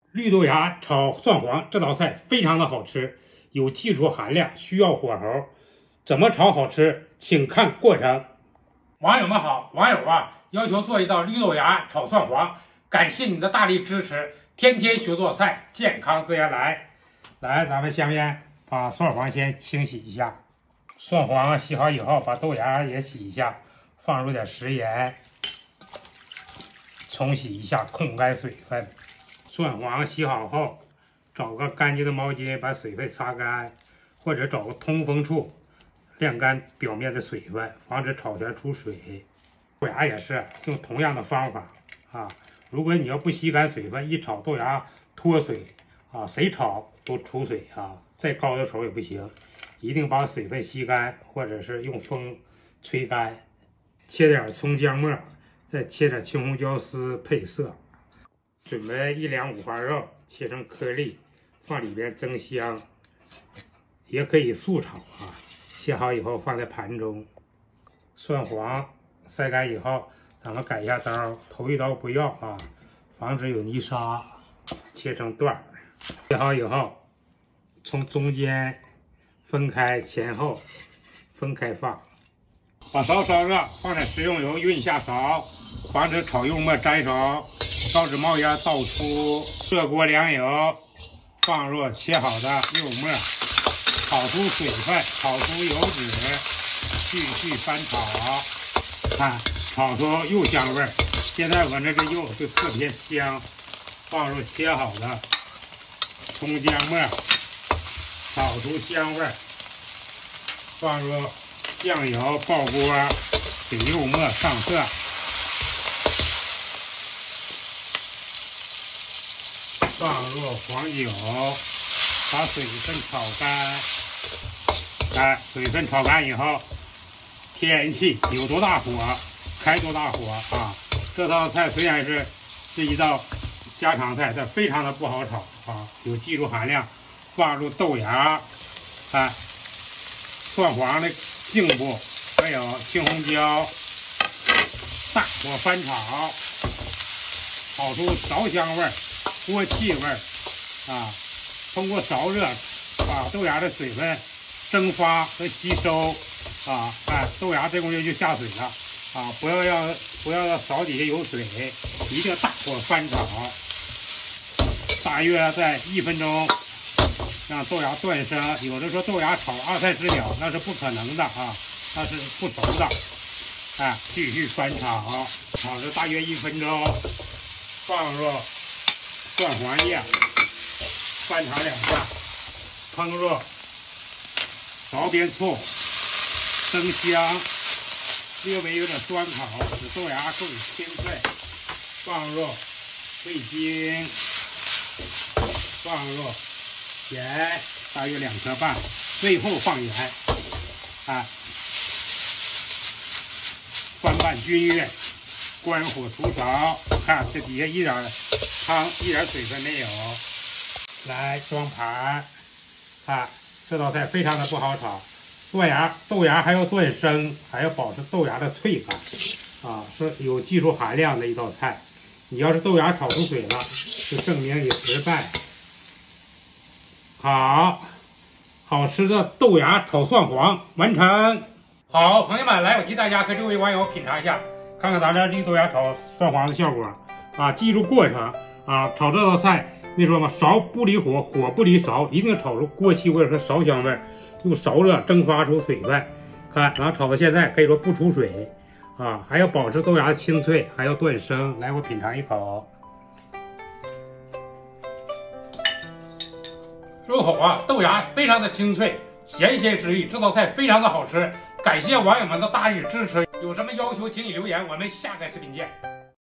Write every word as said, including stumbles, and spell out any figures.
绿豆芽炒蒜黄这道菜非常的好吃，有技术含量，需要火候。怎么炒好吃，请看过程。网友们好，网友啊要求做一道绿豆芽炒蒜黄，感谢你的大力支持，天天学做菜，健康自然来。来，咱们下面把蒜黄先清洗一下，蒜黄洗好以后，把豆芽也洗一下，放入点食盐，冲洗一下，控干水分。蒜黄洗好后，找个干净的毛巾把水分擦干，或者找个通风处晾干表面的水分，防止炒全出水。豆芽也是用同样的方法啊。如果你要不吸干水分，一炒豆芽脱水啊，谁炒都出水啊，再高的手也不行，一定把水分吸干，或者是用风吹干。切点葱姜末，再切点青红椒丝配色。准备一两五花肉，切成颗粒，放里边增香，也可以素炒啊。切好以后放在盘中。蒜黄晒干以后，咱们改一下刀，头一刀不要啊，防止有泥沙。切成段儿，切好以后，从中间分开，前后分开放。把勺烧热，放点食用油，匀下勺，防止炒肉末粘手。烧至冒烟，倒出。热锅凉油，放入切好的肉末，炒出水分，炒出油脂，继续翻炒。看，炒出肉香味儿。现在闻着这肉就特别香。放入切好的葱姜末，炒出香味儿。放入酱油，爆锅，给肉末上色。放入黄酒，把水分炒干。看，水分炒干以后，天气有多大火，开多大火啊！这道菜虽然是是一道家常菜，但非常的不好炒啊，有技术含量。放入豆芽，看蒜黄的茎部，还有青红椒，大火翻炒，炒出烧香味儿。锅气味儿啊，通过烧热把豆芽的水分蒸发和吸收啊，看豆芽这功夫就下水了啊，不要让不要让勺底下有水，一定大火翻炒，大约在一分钟让豆芽断生。有的说豆芽炒二三十秒那是不可能的啊，那是不熟的。哎，继续翻炒，炒了大约一分钟，放入蒜黄叶，翻炒两下，烹入勺边醋，增香，略微有点酸口，使豆芽更清脆。放入味精，放入盐，大约两颗半，最后放盐，啊，翻拌均匀。关火除勺，看这底下一点汤一点水分没有。来装盘，看这道菜非常的不好炒，豆芽豆芽还要断生，还要保持豆芽的脆感啊，是有技术含量的一道菜。你要是豆芽炒出水了，就证明你失败。好，好吃的豆芽炒蒜黄完成。好，朋友们，来，我替大家和这位网友品尝一下。看看咱这绿豆芽炒蒜黄的效果啊！记住过程啊！炒这道菜，没说吗？勺不离火，火不离勺，一定炒出锅气味和烧香味，用烧热蒸发出水分。看，然后炒到现在可以说不出水啊，还要保持豆芽清脆，还要断生。来，我品尝一口。入口啊，豆芽非常的清脆，咸鲜适宜，这道菜非常的好吃。感谢网友们的大力支持，有什么要求请你留言，我们下个视频见。